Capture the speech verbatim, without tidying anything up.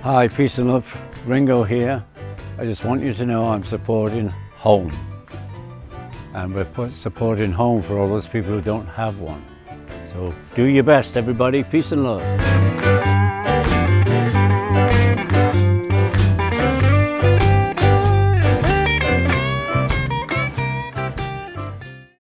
Hi, peace and love, Ringo here. I just want you to know I'm supporting HOME. And we're supporting HOME for all those people who don't have one. So do your best, everybody. Peace and love.